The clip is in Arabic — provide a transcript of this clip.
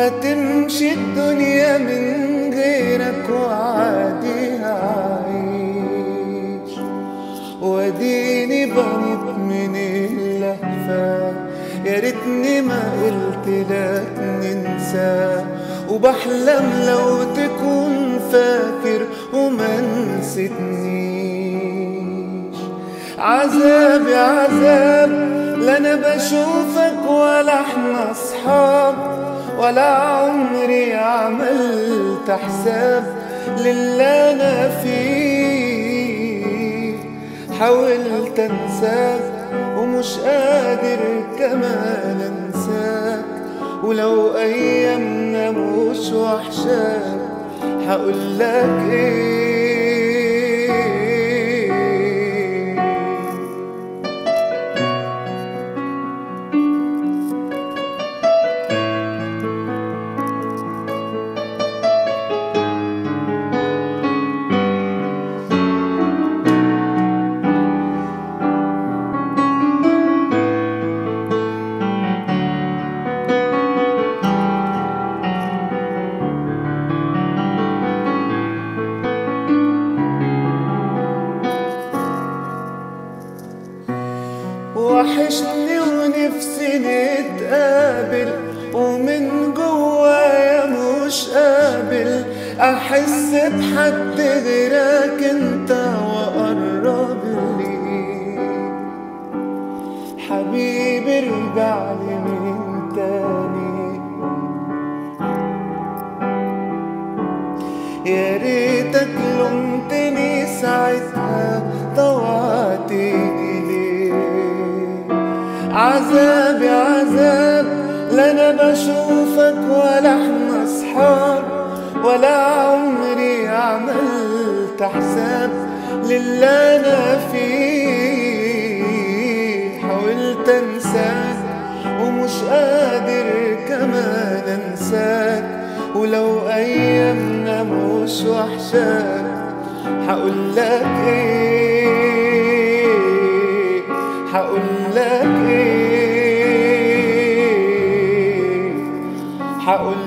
هتمشي الدنيا من غيرك وعادي هعيش، واديني بنط من اللهفة. يا ريتني ما قلت لك ننسى، وبحلم لو تكون فاكر وما نسيتنيش. عذاب يا عذاب، لا انا بشوفك ولا احنا اصحاب، ولا عمري عملت حساب للي انا فيه. حاولت انساك ومش قادر كمان انساك، ولو ايامنا مش وحشاك هقولك ايه. وحشني ونفسي نتقابل، ومن جوايا مش قابل احس بحد غيرك انت واقرب لي. حبيبي ارجعلي من تاني، يا ريتك لومتني ساعتها طوعتني. عذاب يا عذاب، لا انا بشوفك ولا احنا اصحاب، ولا عمري عملت حساب للي انا فيه. حاولت انساك ومش قادر كمان انساك، ولو ايامنا مش وحشاك هقولك ايه، هقولك ايه، هقول